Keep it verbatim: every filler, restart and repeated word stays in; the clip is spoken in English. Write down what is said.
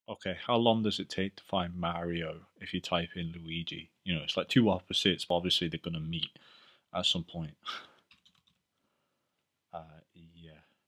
Okay, how long does it take to find Mario if you type in Luigi? You know, it's like two opposites, but obviously they're gonna meet at some point. Uh, yeah.